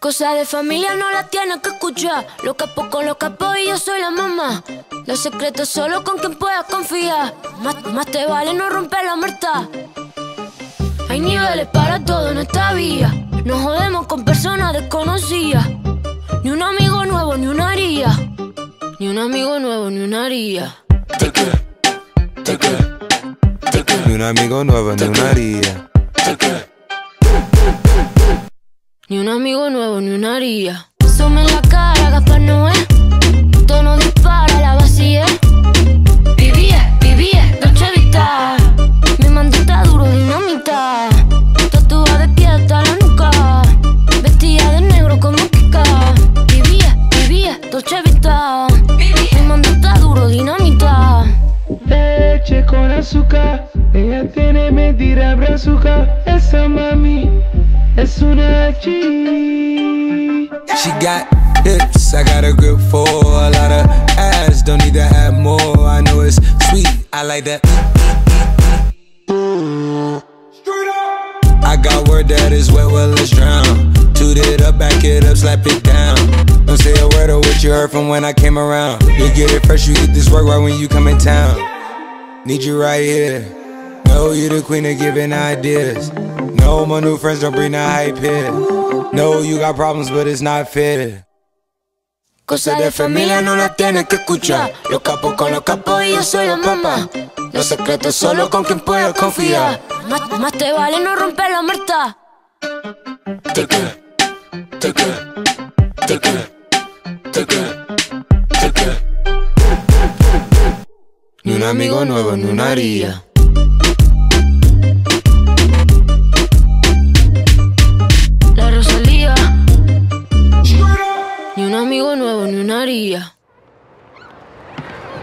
Cosas de familia no las tienes que escuchar. Los capos con los capos y yo soy la mamá. Los secretos solo con quien puedas confiar. Más te vale no romper la muerta. Hay niveles para todo en esta vía. No jodemos con personas desconocidas. Ni un amigo nuevo, ni una haría. Ni un amigo nuevo, ni una haría. Ni un amigo nuevo, ni una haría. Ni un amigo nuevo, ni una haría. Some en la cara, Gaspar Noé. Tono dispara, la vacía. Vivía, Dolce Vita. Mi mandita duro, dinamita. Tatuada de pie hasta la nuca. Vestida de negro como Kika. Vivía, Dolce Vita. Mi mandita duro, dinamita. Leche con azúcar, ella tiene mentira brazuca. Esa mami es una G. She got hips, I got a grip for a lot of ass. Don't need to add more, I know it's sweet, I like that. I got word that is wet, well let's drown. Toot it up, back it up, slap it down. Don't say a word of what you heard from when I came around. You get it fresh, you get this work right when you come in town. Need you right here. No, you the queen of giving ideas. No, my new friends don't bring the hype here. No, you got problems, but it's not fair. Cosas de familia no las tienes que escuchar. Los capos con los capos y yo soy la mamá. Los secretos solo con quien puedas confiar. Más te vale no romper la muerta. Ni un amigo nuevo, ni una haría. La Rosalía. Ni un amigo nuevo, ni una haría.